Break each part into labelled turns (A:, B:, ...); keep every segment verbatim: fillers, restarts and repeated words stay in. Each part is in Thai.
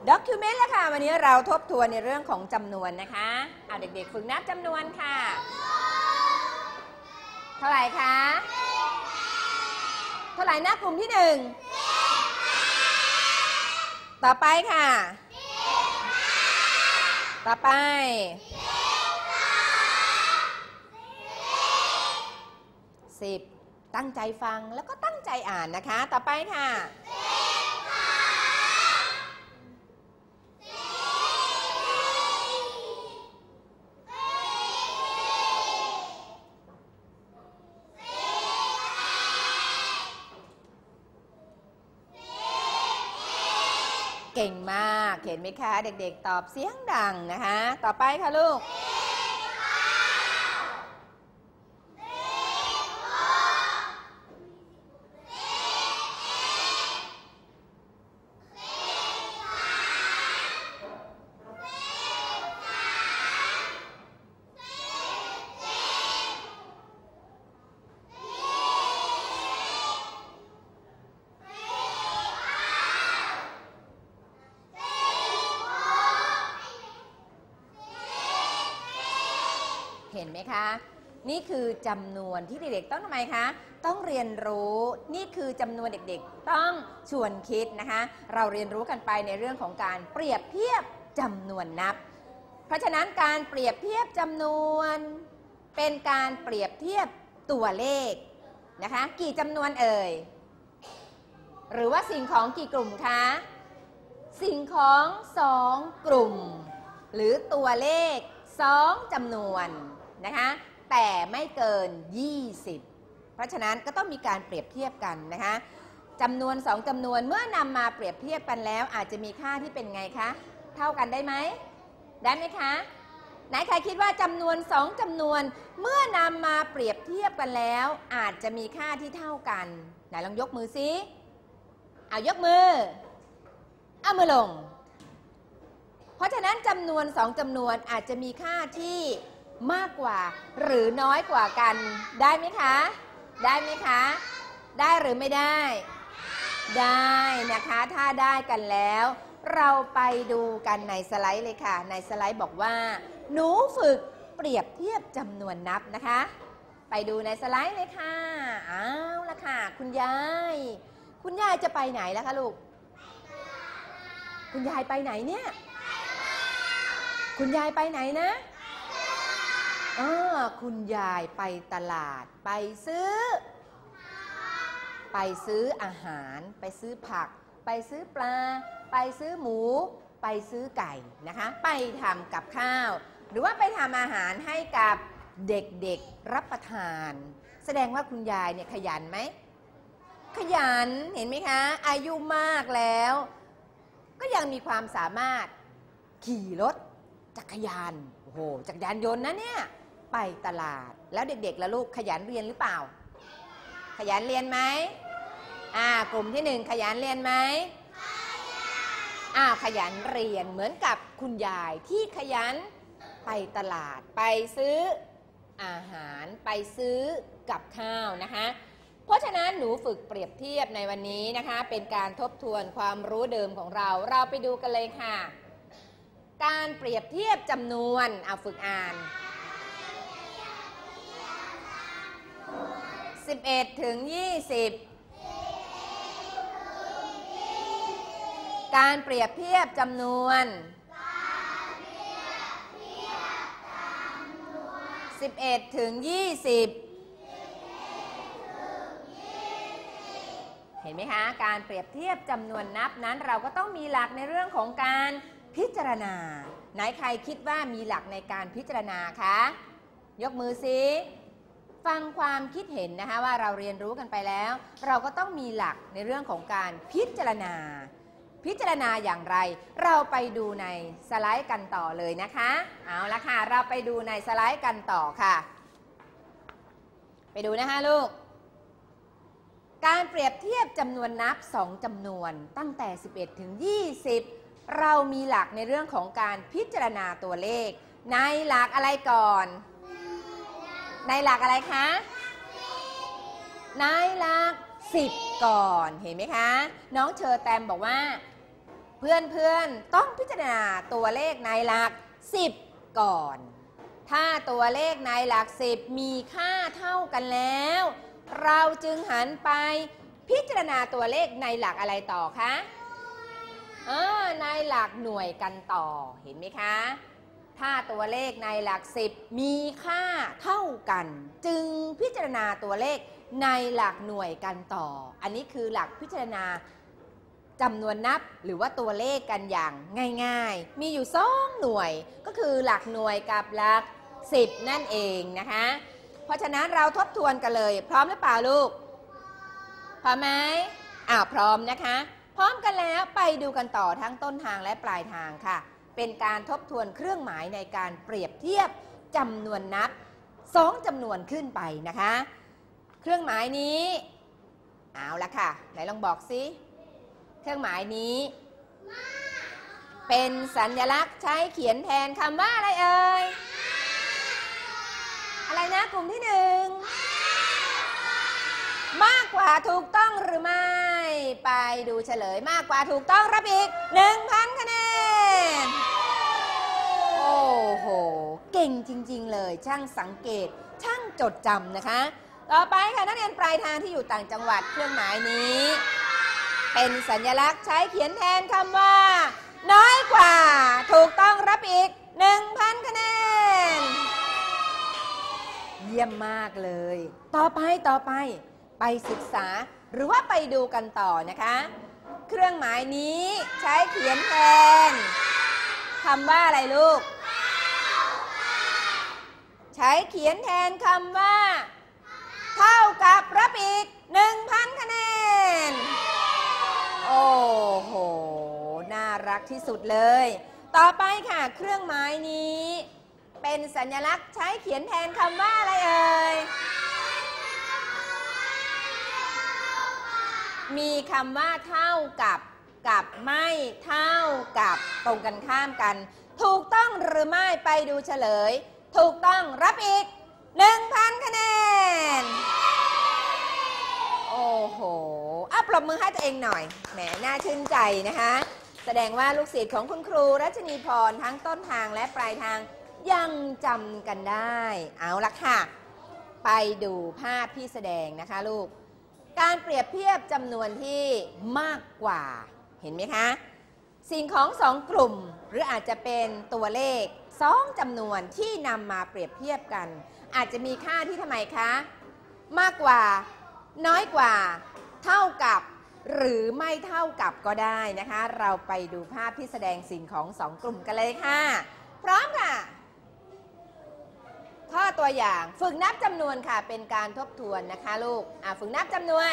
A: ด็อกิวเมนต์แล้วค่ะวันนี้เราทบทวนในเรื่องของจำนวนนะคะเอาเด็กๆฝึกนับจำนวนค่ะเท่าไหร่คะเท่าไหร่นะกลุ่มที่หนึ่งต่อไปค่ะต่อไปสิบตั้งใจฟังแล้วก็ตั้งใจอ่านนะคะต่อไปค่ะเก่งมากเห็นไหมคะเด็กๆตอบเสียงดังนะคะต่อไปค่ะลูกเห็นไหมคะนี่คือจำนวนที่เด็กๆต้องทำไมคะต้องเรียนรู้นี่คือจำนวนเด็กๆต้องชวนคิดนะคะเราเรียนรู้กันไปในเรื่องของการเปรียบเทียบจำนวนนับเพราะฉะนั้นการเปรียบเทียบจำนวนเป็นการเปรียบเทียบตัวเลขนะคะกี่จำนวนเอ่ยหรือว่าสิ่งของกี่กลุ่มคะสิ่งของสองกลุ่มหรือตัวเลขสองจำนวนนะคะแต่ไม่เกินยี่สิบเพราะฉะนั้นก็ต้องมีการเปรียบเทียบกันนะคะจำนวนสองจำนวนเมื่อนำมาเปรียบเทียบกันแล้วอาจจะมีค่าที่เป็นไงคะเท่ากันได้ไหมได้ไหมคะไหนใครคิดว่าจำนวนสองจำนวนเมื่อนำมาเปรียบเทียบกันแล้วอาจจะมีค่าที่เท่ากันไหนลองยกมือซิเอายกมือเอามือลงเพราะฉะนั้นจำนวนสองจำนวนอาจจะมีค่าที่มากกว่าหรือน้อยกว่ากันได้ไหมคะได้ไหมคะได้หรือไม่ได้ได้นะคะถ้าได้กันแล้วเราไปดูกันในสไลด์เลยค่ะในสไลด์บอกว่าหนูฝึกเปรียบเทียบจำนวนนับนะคะไปดูในสไลด์เลยค่ะเอาละค่ะคุณยายคุณยายจะไปไหนแล้วคะลูกคุณยายไปไหนเนี่ยคุณยายไปไหนนะเออคุณยายไปตลาดไปซื้อไปซื้ออาหารไปซื้อผักไปซื้อปลาไปซื้อหมูไปซื้อไก่นะคะไปทำกับข้าวหรือว่าไปทำอาหารให้กับเด็กๆรับประทานแสดงว่าคุณยายเนี่ยขยันไหมขยันเห็นไหมคะอายุมากแล้วก็ยังมีความสามารถขี่รถจักรยานโอ้โหจักรยานยนต์นะเนี่ยไปตลาดแล้วเด็กๆแล้วลูกขยันเรียนหรือเปล่าขยันเรียนไหมอ่ากลุ่มที่หนึ่งขยันเรียนไหมอ่าขยันเรียนเหมือนกับคุณยายที่ขยันไปตลาดไปซื้ออาหารไปซื้อกับข้าวนะคะเพราะฉะนั้นหนูฝึกเปรียบเทียบในวันนี้นะคะเป็นการทบทวนความรู้เดิมของเราเราไปดูกันเลยค่ะการเปรียบเทียบจำนวนเอาฝึกอ่านสิบเอ็ดถึงยี่สิบการเปรียบเทียบจำนวนสิบเอ็ดถึงยี่สิบเห็นไหมคะการเปรียบเทียบจำนวนนับนั้นเราก็ต้องมีหลักในเรื่องของการพิจารณาไหนใครคิดว่ามีหลักในการพิจารณาคะยกมือซิฟังความคิดเห็นนะคะว่าเราเรียนรู้กันไปแล้วเราก็ต้องมีหลักในเรื่องของการพิจารณาพิจารณาอย่างไรเราไปดูในสไลด์กันต่อเลยนะคะเอาละค่ะเราไปดูในสไลด์กันต่อค่ะไปดูนะคะลูกการเปรียบเทียบจำนวนนับสองจำนวนตั้งแต่สิบเอ็ดถึงยี่สิบเรามีหลักในเรื่องของการพิจารณาตัวเลขในหลักอะไรก่อนในหลักอะไรคะในหลักสิบก่อนเห็นไหมคะน้องเชอแตมบอกว่าเพื่อนๆต้องพิจารณาตัวเลขในหลักสิบก่อนถ้าตัวเลขในหลักสิบมีค่าเท่ากันแล้วเราจึงหันไปพิจารณาตัวเลขในหลักอะไรต่อคะเออในหลักหน่วยกันต่อเห็นไหมคะถ้าตัวเลขในหลักสิบมีค่าเท่ากันจึงพิจารณาตัวเลขในหลักหน่วยกันต่ออันนี้คือหลักพิจารณาจำนวนนับหรือว่าตัวเลขกันอย่างง่ายๆมีอยู่สองหน่วยก็คือหลักหน่วยกับหลักสิบนั่นเองนะคะเพราะฉะนั้นเราทบทวนกันเลยพร้อมหรือเปล่าลูกพร้อมไหมอ้าวพร้อมนะคะพร้อมกันแล้วไปดูกันต่อทั้งต้นทางและปลายทางค่ะเป็นการทบทวนเครื่องหมายในการเปรียบเทียบจำนวนนับสองจำนวนขึ้นไปนะคะเครื่องหมายนี้เอาละค่ะไหนลองบอกสิเครื่องหมายนี้เป็นสัญลักษณ์ใช้เขียนแทนคำว่าอะไรเอ่ยอะไรนะกลุ่มที่หนึ่งมากกว่าถูกต้องหรือไม่ไปดูเฉลยมากกว่าถูกต้องรับอีก หนึ่งพัน คะแนนโอ้โหเก่งจริงๆเลยช่างสังเกตช่างจดจำนะคะต่อไปค่ะนักเรียนปลายทางที่อยู่ต่างจังหวัดเครื่องหมายนี้เป็นสัญลักษณ์ใช้เขียนแทนคำว่าน้อยกว่าถูกต้องรับอีก หนึ่งพัน คะแนนเยี่ยมมากเลยต่อไปต่อไปไปศึกษาหรือว่าไปดูกันต่อนะคะเครื่องหมายนี้ใช้เขียนแทนคำว่าอะไรลูกใช้เขียนแทนคำว่าเท่ากับรับอีก หนึ่งพัน คะแนนโอ้โหน่ารักที่สุดเลยต่อไปค่ะเครื่องหมายนี้เป็นสัญลักษณ์ใช้เขียนแทนคำว่าอะไรเอ่ยมีคำว่าเท่ากับกับไม่เท่ากับตรงกันข้ามกันถูกต้องหรือไม่ไปดูเฉลยถูกต้องรับอีก หนึ่งพัน คะแนนโอ้โหอ่ะปรบมือให้ตัวเองหน่อยแหมน่าชื่นใจนะคะแสดงว่าลูกศิษย์ของคุณครูรัชนีพรทั้งต้นทางและปลายทางยังจำกันได้เอาละค่ะไปดูภาพที่แสดงนะคะลูกการเปรียบเทียบจำนวนที่มากกว่าเห็นไหมคะสิ่งของสองกลุ่มหรืออาจจะเป็นตัวเลขสองจำนวนที่นำมาเปรียบเทียบกันอาจจะมีค่าที่ทำไมคะมากกว่าน้อยกว่าเท่ากับหรือไม่เท่ากับก็ได้นะคะเราไปดูภาพที่แสดงสิ่งของสองกลุ่มกันเลยค่ะพร้อมค่ะข้อตัวอย่างฝึกนับจำนวนค่ะเป็นการทบทวนนะคะลูกอ่ะฝึกนับจำนวน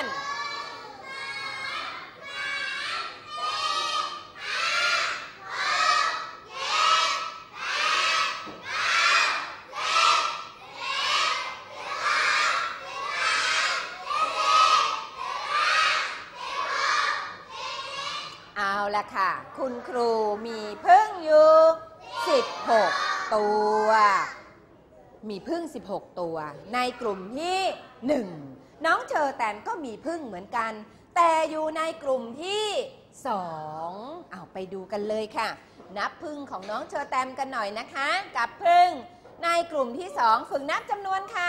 A: เอาละค่ะคุณครูมีพึ่งอยู่สิบหกตัวมีพึ่งสิบหกตัวในกลุ่มที่หนึ่งน้องเชอแตมก็มีพึ่งเหมือนกันแต่อยู่ในกลุ่มที่สองเอาไปดูกันเลยค่ะนับพึ่งของน้องเชอแตมกันหน่อยนะคะกับพึ่งในกลุ่มที่สองฝึกนับจำนวนค่ะ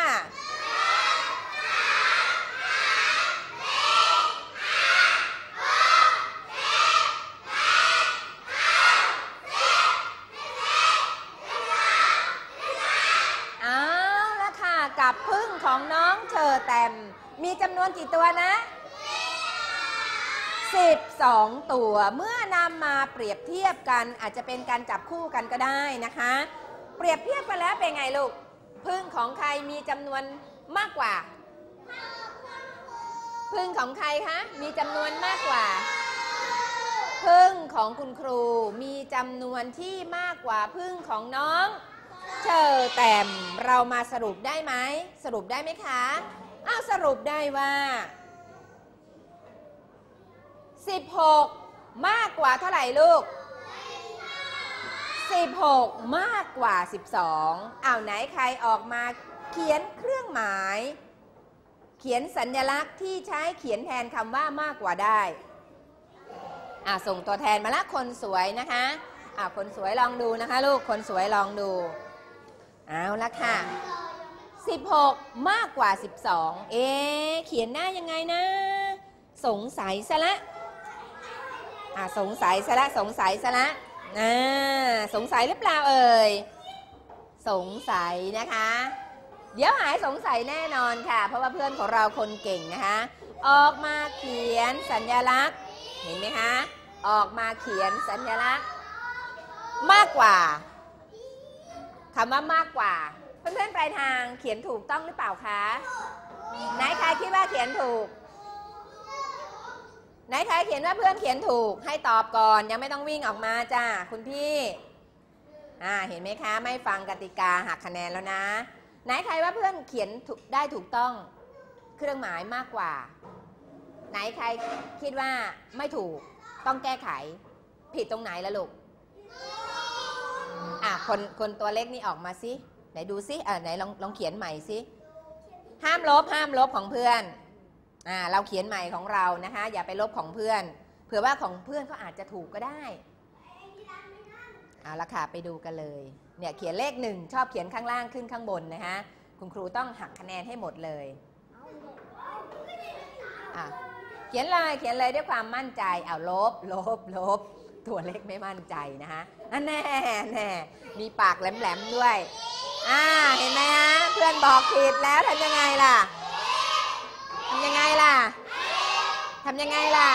A: กับพึ่งของน้องเชอแตมมีจำนวนกี่ตัวนะสิบสองตัวเมื่อนำมาเปรียบเทียบกันอาจจะเป็นการจับคู่กันก็ได้นะคะเปรียบเทียบกันแล้วเป็นไงลูกพึ่งของใครมีจำนวนมากกว่าพึ่งของใครคะมีจำนวนมากกว่าพึ่งของคุณครูมีจำนวนที่มากกว่าพึ่งของน้องเชอแตมเรามาสรุปได้ไหมสรุปได้ไหมคะอ้าวสรุปได้ว่าสิบหกมากกว่าเท่าไหร่ลูกสิบหกมากกว่าสิบสองอ้าวไหนใครออกมาเขียนเครื่องหมายเขียนสัญลักษณ์ที่ใช้เขียนแทนคำว่ามากกว่าได้อ่ะส่งตัวแทนมาละคนสวยนะคะอ่ะคนสวยลองดูนะคะลูกคนสวยลองดูเอาละค่ะสิบหกมากกว่าสิบสองเอ๊ะเขียนหน้ายังไงนะสงสัยซะละอ่ะสงสัยซะละสงสัยซะละอ่าสงสัยหรือเปล่าเอ่ยสงสัยนะคะเดี๋ยวหายสงสัยแน่นอนค่ะเพราะว่าเพื่อนของเราคนเก่งนะคะออกมาเขียนสัญลักษณ์เห็นไหมคะออกมาเขียนสัญลักษณ์มากกว่าคำว่ามากกว่าเพื่อนๆปลายทางเขียนถูกต้องหรือเปล่าคะไหนใครคิดว่าเขียนถูกไหนใครเขียนว่าเพื่อนเขียนถูกให้ตอบก่อนยังไม่ต้องวิ่งออกมาจ้าคุณพี่อ่าเห็นไหมคะไม่ฟังกติกาหักคะแนนแล้วนะไหนใครว่าเพื่อนเขียนได้ถูกต้องเครื่องหมายมากกว่าไหนใครคิดว่าไม่ถูกต้องแก้ไขผิดตรงไหนละลูกอ่ะคนคนตัวเล็กนี่ออกมาสิไหนดูสิอ่าไหนลองลองเขียนใหม่สิห้ามลบห้ามลบของเพื่อนอ่าเราเขียนใหม่ของเรานะคะอย่าไปลบของเพื่อนเผื่อว่าของเพื่อนเขาอาจจะถูกก็ได้เอาละค่ะไปดูกันเลยเนี่ยเขียนเลขหนึ่งชอบเขียนข้างล่างขึ้นข้างบนนะคะคุณครูต้องหักคะแนนให้หมดเลยอ่ะเขียนเลยเขียนเลยด้วยความมั่นใจเอาลบลบลบตัวเล็กไม่มั่นใจนะคะอันแน่แน่มีปากแหลมๆด้วยอ่าเห็นไหมฮะเพื่อนบอกผิดแล้วทำยังไงล่ะทำยังไงล่ะทำยังไงล่ะ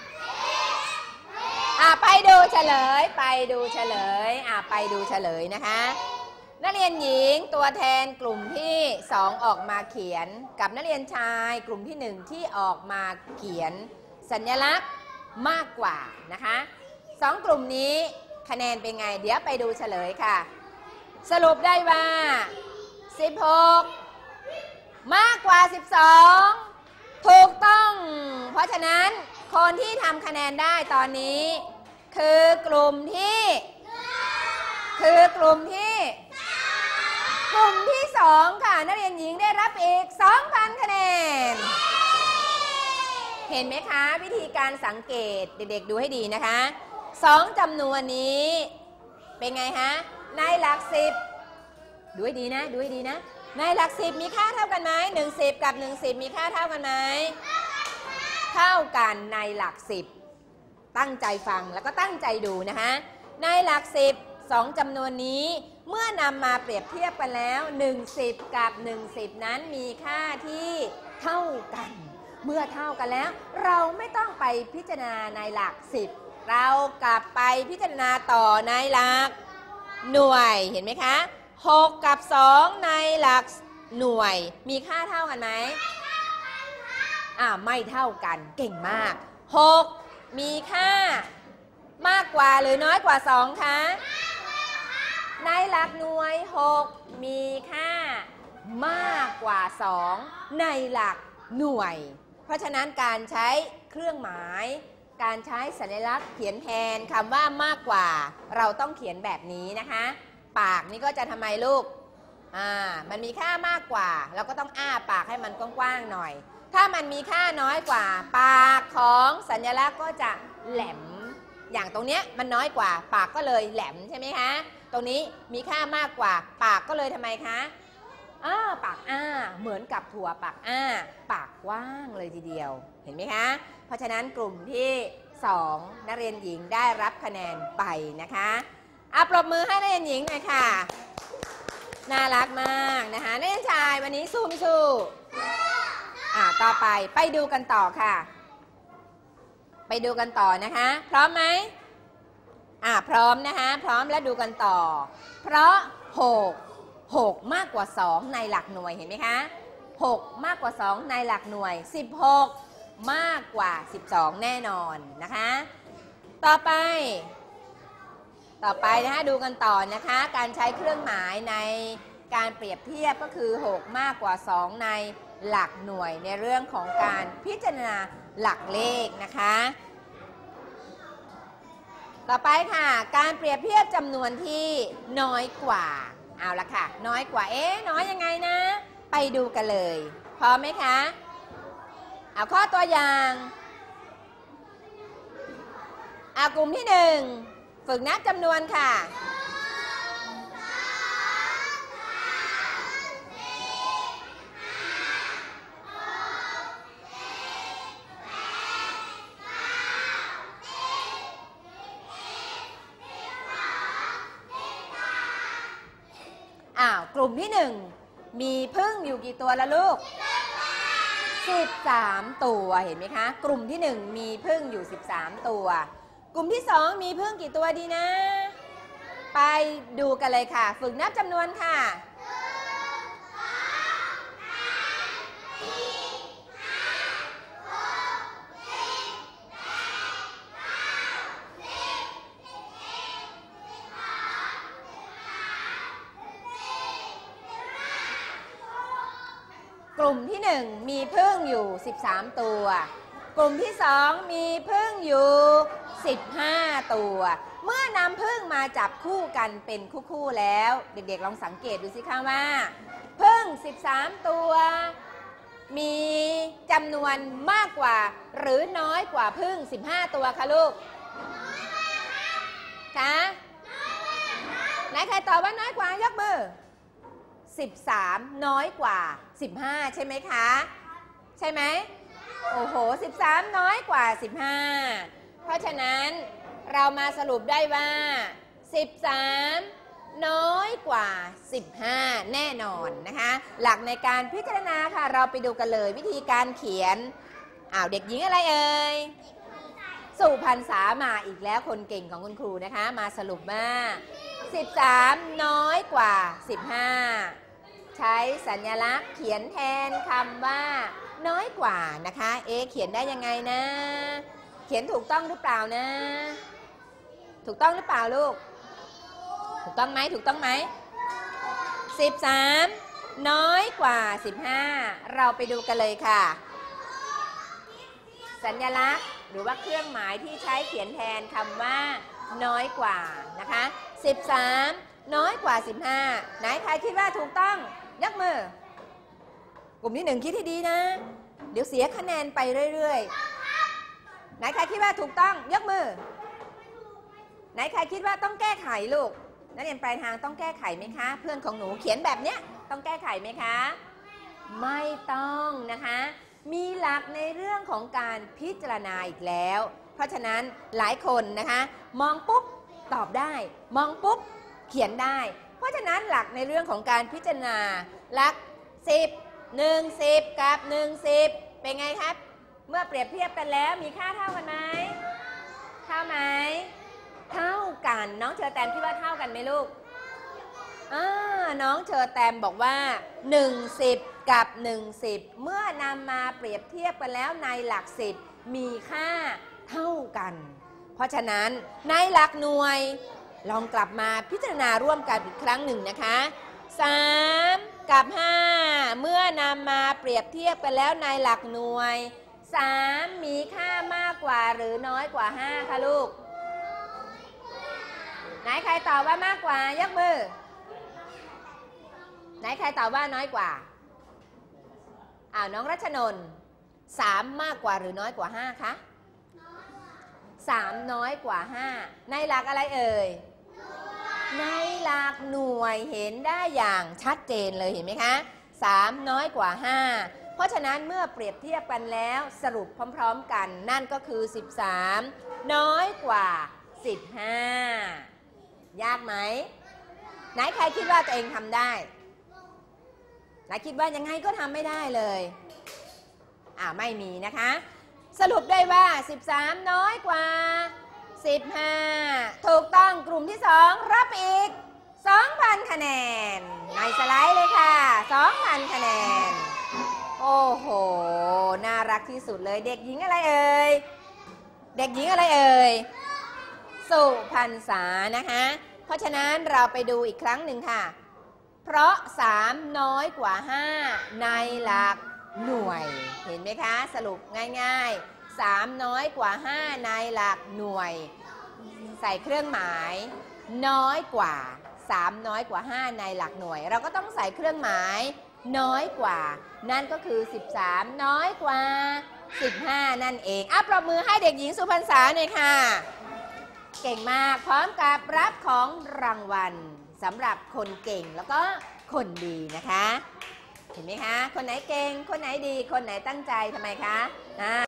A: อ่ะไปดูเฉลยไปดูเฉลยอ่ะไปดูเฉลยนะคะนักเรียนหญิงตัวแทนกลุ่มที่สองออกมาเขียนกับนักเรียนชายกลุ่มที่หนึ่งที่ออกมาเขียนสัญลักษณ์มากกว่านะคะสองกลุ่มนี้คะแนนเป็นไงเดี๋ยวไปดูเฉลยค่ะสรุปได้ว่าสิบหกมากกว่าสิบสองถูกต้องเพราะฉะนั้นคนที่ทำคะแนนได้ตอนนี้คือกลุ่มที่คือกลุ่มที่กลุ่มที่สองค่ะนักเรียนหญิงได้รับอีก สองพัน คะแนนเห็นไหมคะวิธีการสังเกตเด็กๆดูให้ดีนะคะสองจำนวนนี้เป็นไงฮะในหลักสิบดูให้ดีนะดูให้ดีนะในหลักสิบมีค่าเท่ากันไหมหนึ่งสิบกับหนึ่งสิบมีค่าเท่ากันไหมเท่ากันในหลักสิบตั้งใจฟังแล้วก็ตั้งใจดูนะคะในหลักสิบสองจำนวนนี้เมื่อนำมาเปรียบเทียบกันแล้วหนึ่งสิบกับหนึ่งสิบนั้นมีค่าที่เท่ากันเมื่อเท่ากันแล้วเราไม่ต้องไปพิจารณาในหลักสิบเรากลับไปพิจารณาต่อในหลักหน่วยเห็นไหมคะหกกับสองในหลักหน่วยมีค่าเท่ากันไหมอ่าไม่เท่ากันเก่งมากหกมีค่ามากกว่าหรือน้อยกว่าสองคะในหลักหน่วยหกมีค่ามากกว่าสองในหลักหน่วยเพราะฉะนั้นการใช้เครื่องหมายการใช้สัญลักษณ์เขียนแทนคำว่ามากกว่าเราต้องเขียนแบบนี้นะคะปากนี่ก็จะทำไมลูกอ่ามันมีค่ามากกว่าเราก็ต้องอ้าปากให้มันกว้างๆหน่อยถ้ามันมีค่าน้อยกว่าปากของสัญลักษณ์ก็จะแหลมอย่างตรงเนี้ยมันน้อยกว่าปากก็เลยแหลมใช่ไหมคะตรงนี้มีค่ามากกว่าปากก็เลยทำไมคะอ้าปากอ้าเหมือนกับถั่วปากอ้าปากกว้างเลยทีเดียวเห็นไหมคะเพราะฉะนั้นกลุ่มที่สองนักเรียนหญิงได้รับคะแนนไปนะคะอ่ะปรบมือให้นักเรียนหญิงหน่อยค่ะน่ารักมากนะคะนักเรียนชายวันนี้สู้ไม่สู้อ่ะต่อไปไปดูกันต่อค่ะไปดูกันต่อนะคะพร้อมไหมอ่ะพร้อมนะคะพร้อมแล้วดูกันต่อเพราะหก หกมากกว่าสองในหลักหน่วยเห็นไหมคะหกมากกว่าสองในหลักหน่วยสิบหกมากกว่าสิบสองแน่นอนนะคะต่อไปต่อไปนะคะดูกันต่อนะคะการใช้เครื่องหมายในการเปรียบเทียบก็คือหกมากกว่าสองในหลักหน่วยในเรื่องของการพิจารณาหลักเลขนะคะต่อไปค่ะการเปรียบเทียบจำนวนที่น้อยกว่าเอาละค่ะน้อยกว่าเอ๊ะน้อยยังไงนะไปดูกันเลยพร้อมไหมคะเอาข้อตัวอย่างอ่ากลุ่มที่หนึ่งฝึกนับจำนวนค่ะอ้าวกลุ่มที่หนึ่งมีผึ้งอยู่กี่ตัวละลูกสิบสามตัวเห็นไหมคะกลุ่มที่หนึ่งมีผึ้งอยู่สิบสามตัวกลุ่มที่สองมีผึ้งกี่ตัวดีนะไปดูกันเลยค่ะฝึกนับจำนวนค่ะกลุ่มที่หนึ่งมีผึ้งอยู่สิบสามตัวกลุ่มที่สองมีผึ้งอยู่สิบห้าตัวเมื่อนำผึ้งมาจับคู่กันเป็นคู่ๆแล้วเด็กๆลองสังเกตดูสิคะว่าผึ้งสิบสามตัวมีจำนวนมากกว่าหรือน้อยกว่าผึ้งสิบห้าตัวคะลูกคะไหนใครตอบว่าน้อยกว่ายกมือสิบสามน้อยกว่าสิบห้าใช่ไหมคะใช่ไหมโอ้โหสิบสามน้อยกว่าสิบห้าเพราะฉะนั้นเรามาสรุปได้ว่าสิบสามน้อยกว่าสิบห้าแน่นอนนะคะหลักในการพิจารณาค่ะเราไปดูกันเลยวิธีการเขียนอ้าวเด็กหญิงอะไรเอ่ยสุพรรณษามาอีกแล้วคนเก่งของคุณครูนะคะมาสรุปว่าสิบสามน้อยกว่าสิบห้าใช้สัญลักษณ์เขียนแทนคำว่าน้อยกว่านะคะเอ๊ะเขียนได้ยังไงนะเขียนถูกต้องหรือเปล่านะถูกต้องหรือเปล่าลูกถูกต้องไหมถูกต้องไหมสิบสามน้อยกว่าสิบห้าเราไปดูกันเลยค่ะสัญลักษณ์หรือว่าเครื่องหมายที่ใช้เขียนแทนคำว่าน้อยกว่านะคะสิบสามน้อยกว่าสิบห้าไหนใครคิดว่าถูกต้องยกมือกลุ่มที่หนึ่งคิดให้ดีนะเดี๋ยวเสียคะแนนไปเรื่อยๆไหนใครคิดว่าถูกต้องยกมือไหนใครคิดว่าต้องแก้ไขลูกนักเรียนปลายทางต้องแก้ไขไหมคะเพื่อนของหนูเขียนแบบเนี้ยต้องแก้ไขไหมคะไม่ต้องนะคะมีหลักในเรื่องของการพิจารณาอีกแล้วเพราะฉะนั้นหลายคนนะคะมองปุ๊บตอบได้มองปุ๊บเขียนได้เพราะฉะนั้นหลักในเรื่องของการพิจารณาหลักสิบหนึ่งสิบกับหนึ่งสิบเป็นไงครับเมื่อเปรียบเทียบกันแล้วมีค่าเท่ากันไหมเท่าไหมเท่ากันน้องเชอแตมคิดว่าเท่ากันไหมลูกอ่าน้องเชอแตมบอกว่าหนึ่งสิบกับหนึ่งสิบเมื่อนำมาเปรียบเทียบกันแล้วในหลักสิบมีค่าเท่ากันเพราะฉะนั้นในหลักหน่วยลองกลับมาพิจารณาร่วมกันอีกครั้งหนึ่งนะคะสามกับห้าเมื่อนำมาเปรียบเทียบกันแล้วในหลักหน่วยสามมีค่ามากกว่าหรือน้อยกว่าห้าคะลูกไหนใครตอบว่ามากกว่ายกมือไหนใครตอบว่าน้อยกว่าอ้าวน้องรัชนนท์สามมากกว่าหรือน้อยกว่าห้าคะสามน้อยกว่าห้าในหลักอะไรเอ่ยในหลักหน่วยเห็นได้อย่างชัดเจนเลยเห็นไหมคะสามน้อยกว่าห้าเพราะฉะนั้นเมื่อเปรียบเทียบกันแล้วสรุปพร้อมๆกันนั่นก็คือสิบสามน้อยกว่าสิบห้ายากไหมไหนใครคิดว่าตัวเองทำได้ไหนคิดว่ายังไงก็ทำไม่ได้เลยอ่าไม่มีนะคะสรุปได้ว่าสิบสามน้อยกว่าสิบห้าถูกต้องกลุ่มที่สองรับอีก สองพัน คะแนนในสไลด์เลยค่ะ สองพัน คะแนนโอ้โหน่ารักที่สุดเลยเด็กหญิงอะไรเอ่ยเด็กหญิงอะไรเอ่ยสุพรรณษานะคะเพราะฉะนั้นเราไปดูอีกครั้งหนึ่งค่ะเพราะสามน้อยกว่าห้าในหลักหน่วยเห็นไหมคะสรุปง่ายๆสามน้อยกว่าห้าในหลักหน่วยใส่เครื่องหมายน้อยกว่าสามน้อยกว่าห้าในหลักหน่วยเราก็ต้องใส่เครื่องหมายน้อยกว่านั่นก็คือสิบสามน้อยกว่าสิบห้านั่นเองอ่ะปรบมือให้เด็กหญิงสุพรรณษาหน่อยค่ะเก่งมากพร้อมกับรับของรางวัลสำหรับคนเก่งแล้วก็คนดีนะคะเห็นไหมคะคนไหนเก่งคนไหนดีคนไหนตั้งใจทำไมคะอ่า